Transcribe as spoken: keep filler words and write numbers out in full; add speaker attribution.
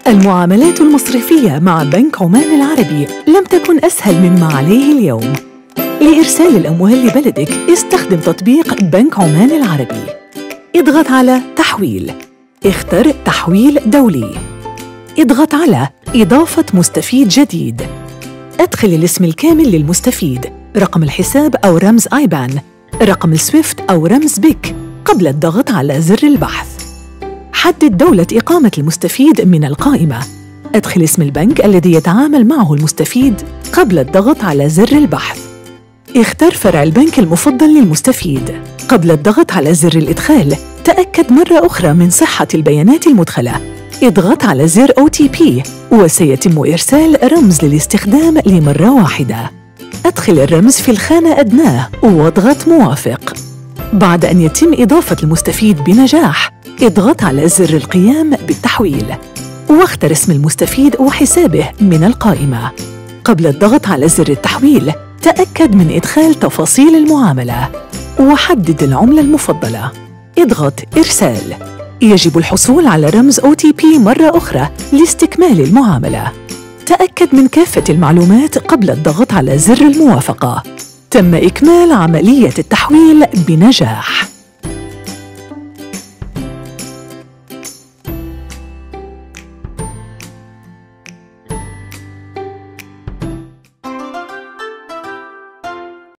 Speaker 1: المعاملات المصرفية مع بنك عمان العربي لم تكن أسهل مما عليه اليوم. لإرسال الأموال لبلدك استخدم تطبيق بنك عمان العربي. اضغط على تحويل، اختر تحويل دولي، اضغط على إضافة مستفيد جديد، ادخل الاسم الكامل للمستفيد، رقم الحساب أو رمز آيبان، رقم السويفت أو رمز بيك قبل الضغط على زر البحث. حدد دولة إقامة المستفيد من القائمة، ادخل اسم البنك الذي يتعامل معه المستفيد قبل الضغط على زر البحث. اختر فرع البنك المفضل للمستفيد. قبل الضغط على زر الإدخال، تأكد مرة أخرى من صحة البيانات المدخلة. اضغط على زر أو تي بي وسيتم إرسال رمز للاستخدام لمرة واحدة. ادخل الرمز في الخانة أدناه واضغط موافق. بعد أن يتم إضافة المستفيد بنجاح، اضغط على زر القيام بالتحويل واختر اسم المستفيد وحسابه من القائمة. قبل الضغط على زر التحويل، تأكد من إدخال تفاصيل المعاملة وحدد العملة المفضلة. اضغط إرسال. يجب الحصول على رمز أو تي بي مرة أخرى لاستكمال المعاملة. تأكد من كافة المعلومات قبل الضغط على زر الموافقة. تم إكمال عملية التحويل بنجاح.